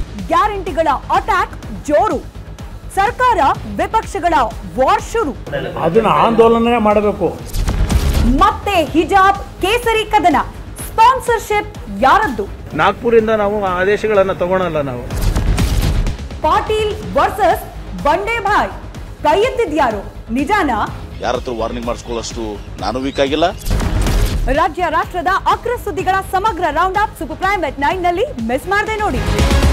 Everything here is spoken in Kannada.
ಗ್ಯಾರಂಟಿಗಳ ಅಟ್ಯಾಕ್ ಜೋರು. ಸರ್ಕಾರ ವಿಪಕ್ಷಗಳ ವಾರ್ ಶುರು. ಅದನ್ನ ಆಂದೋಲನ ಮಾಡಬೇಕು. ಮತ್ತೆ ಹಿಜಾಬ್ ಕೇಸರಿ ಕದನ. ಸ್ಪಾನ್ಸರ್ಶಿಪ್ ಯಾರದ್ದು? ನಾಗ್ಪುರಿಂದ ನಾವು ಆದೇಶಗಳನ್ನ ತಗೊಳಲ್ಲ ನಾವು. ಪಾಟೀಲ್ ವರ್ಸಸ್ ಬಂಡೆ ಭಾಯ್. ಕೈ ಎತ್ತಿದ್ಯಾರು? ನಿಜಾನಾ? ಯಾರತ್ರ ವಾರ್ನಿಂಗ್ ಮಾಡಿಸ್ಕೊಳ್ಳೋಷ್ಟು ನಾನು ವೀಕ್ ಆಗಿಲ್ಲ. ರಾಜ್ಯ ರಾಷ್ಟ್ರದ ಅಗ್ರ ಸುದ್ದಿಗಳ ಸಮಗ್ರ round up super prime at 9 ನಲ್ಲಿ ಮಿಸ್ ಮಾಡದೆ ನೋಡಿ.